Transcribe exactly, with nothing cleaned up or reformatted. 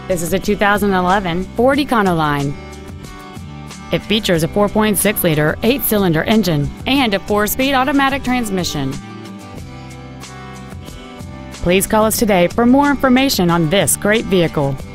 This is a two thousand eleven Ford Econoline. It features a four point six liter eight-cylinder engine and a four-speed automatic transmission. Please call us today for more information on this great vehicle.